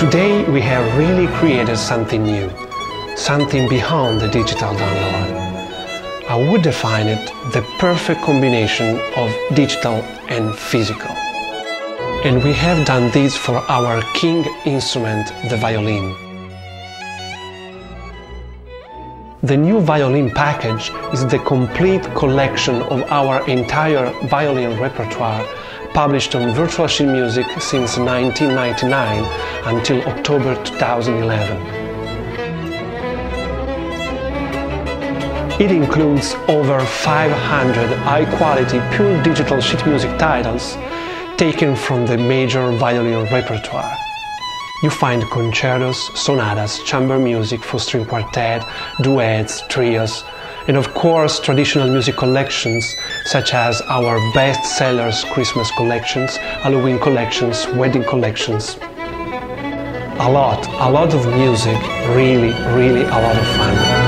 Today we have really created something new, something beyond the digital download. I would define it the perfect combination of digital and physical. And we have done this for our king instrument, the violin. The new Violin Package is the complete collection of our entire violin repertoire, published on Virtual Sheet Music since 1999 until October 2011. It includes over 500 high-quality pure digital sheet music titles taken from the major violin repertoire. You find concertos, sonatas, chamber music for string quartet, duets, trios, and of course traditional music collections such as our best-sellers Christmas collections, Halloween collections, wedding collections. A lot of music, really a lot of fun.